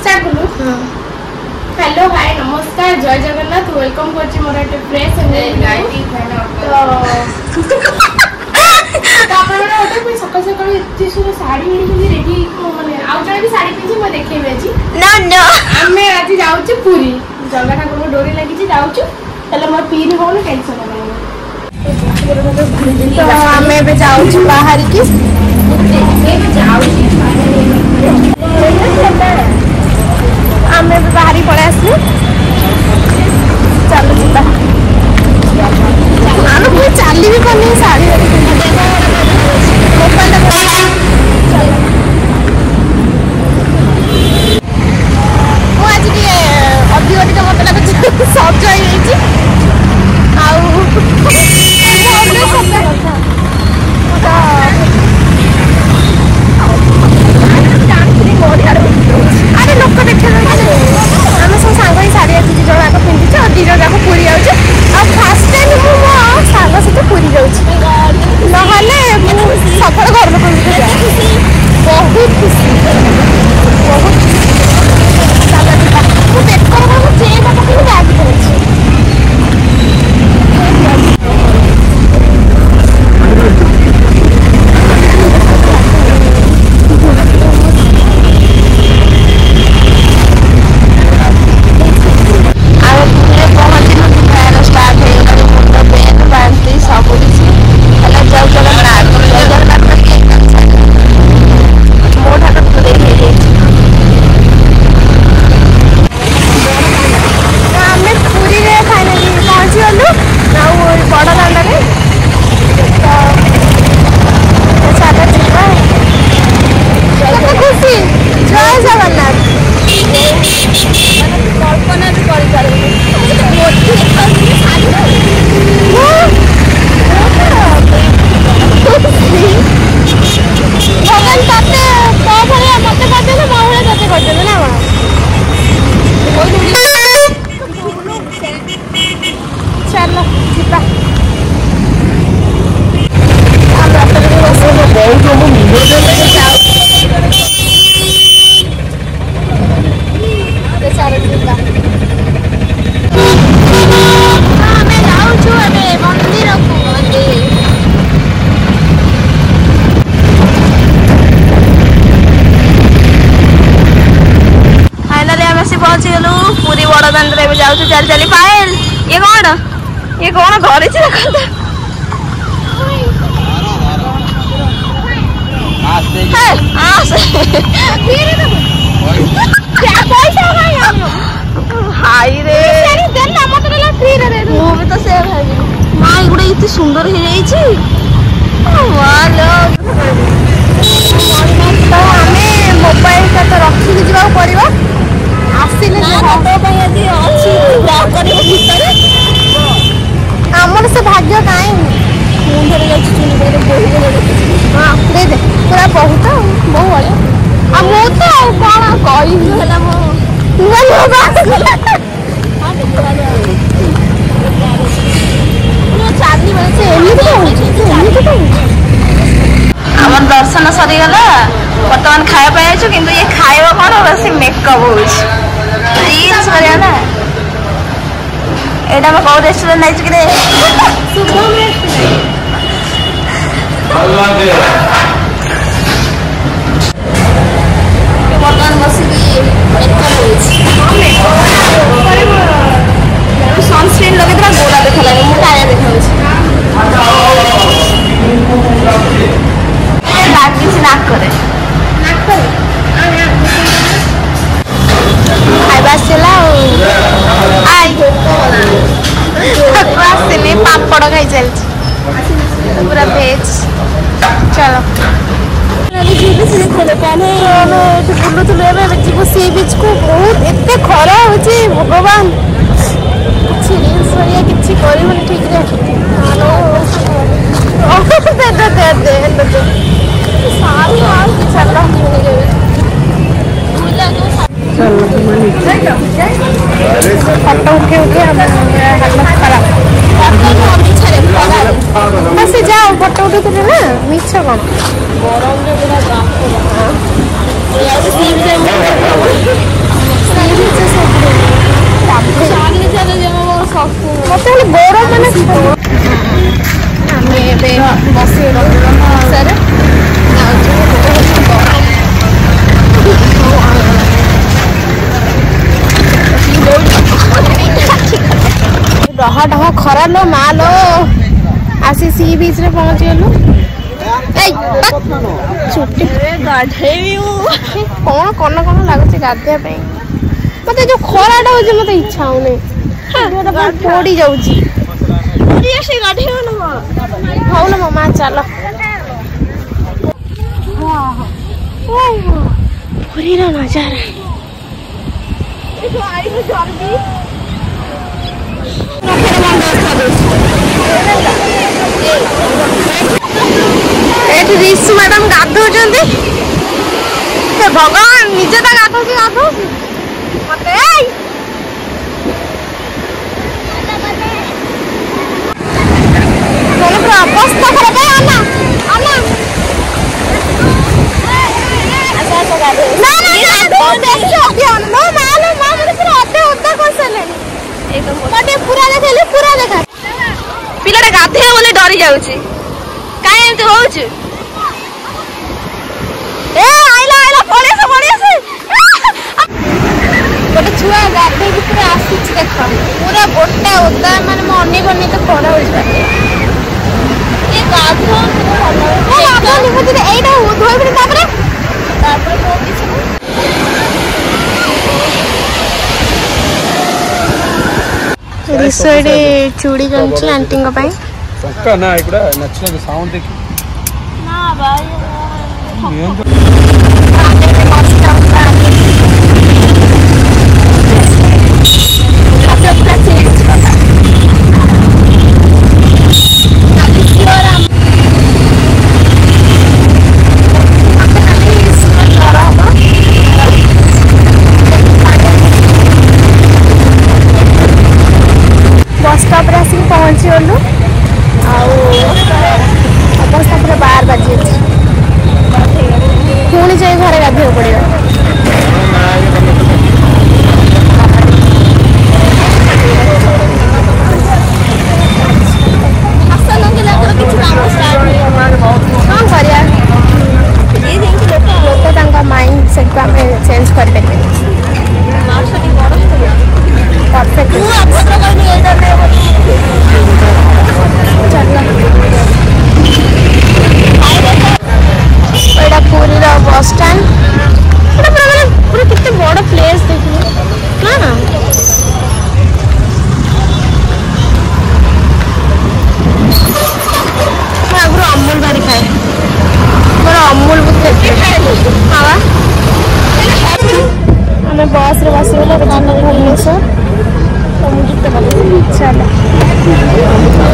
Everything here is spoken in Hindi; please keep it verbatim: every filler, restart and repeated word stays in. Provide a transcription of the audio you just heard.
स्टार्ट करू हेलो हाय नमस्कार जय जगन्नाथ वेलकम करछि मोर एक फ्रेश एनर्जी तो आपण ओटे कोई सकाळ सकाळ इतनी सुंदर साड़ी मिली रेडी माने आउ जणे भी साड़ी पिंछि म देखेबे जी नो नो हमें आज जाउछु पुरी जगह ठाकुर को डोरी लागि छी जाउछु तले मोर पीर होन टेंशन नहीं तो हमें भी जाउछु बाहर की आम भी बाहरी पड़े आसलु चलो जीवा आम कोई चली भी पानी साड़ी मोबाइल आज अधिक टिके मत लगे सज अरे लोक देख आम सब सांग ही साड़ी आज दी जन पिंधि और दी जन पूरी जाऊँ फास्ट टाइम मो सांग सहित पूरी जाऊँ ना सफल घर लोक बहुत खुशी बहुत चलो बेकर चेन पकड़ बैग करें चल चली पायल ये कौन ये कौन घर क्या हाई रे मुझे तो से माँ गोटे इतनी सुंदर हो जाए मोबाइल तो रखिक जा पड़ा आमर से भाग्य कहीं मुंडे दे दे पूरा बहुत बहु भाई मु तो कौन कही आम दर्शन सरीगला बर्तमान खाया कि ये खाइबा कौन बस मेकअप हो एटा मैं कौ रेस्टोरेंट नहीं कि बर्तमान बस सनस्क्रीन लगे गोरा देखा लगे मुझे आया देखा नाक करे खाइबा आसने पापड़ खाई चल पूरा भेज चलो बुलूलु जीव सी बीच को बहुत एत खरा हो भगवान कि किसी कर ठीक फटो उठे उठे से जाओ फटो उठे ना मिछ कौन गरम ढह ढह खरा लो मा लो आसी सी बीच रे पहुंची गलु छुट्टी गाधेई कौन कौन कौन लगुच गाधे मत जो खराटा हो मत इच्छा होने पड़ी जाऊँगी हौ ना मामा चल पूरी नजारा ऋषु मैडम गाधो भगवान निजे तो गाधो गाधो मत अवस्था खराब है आना आना ना ना ना दो देखो अभियान नो मालो मां मुझे पूरा अधे उद्धा कर सलेनी मटे पूरा देखले पूरा देखा पिलाटा गाधे बोले डरी जाउची काहे एते होउची ए आइला आइला पड़े से पड़े से गोटे छुआ गाधे की पूरा आसीच देखो पूरा गोटा उद्धा माने म अन्य बन्नी तो खड़ा होई जाते ए गाधो ए गाधो निमते एटा धोई बिना तापरे तापरे को किछ रिसोडे चूड़ी गंची आंटी को पाई पक्का ना इकड़ा नचला साउंड देखि ना भाई बस स्टॉप रे आसी पहुंची गलु अवस्था पूरा बार बाजी पुणी जाए घर गाधे पड़े लोक माइंड सेट को चेंज कर परफेक्ट पूरी बस स्टैंड पूरा कितने बड़ प्लेस देखिए ना आगुरी अमूल भारी खाए मोर अमूल बुते हाँ आम बस रे बस भुवनेश्वर चलो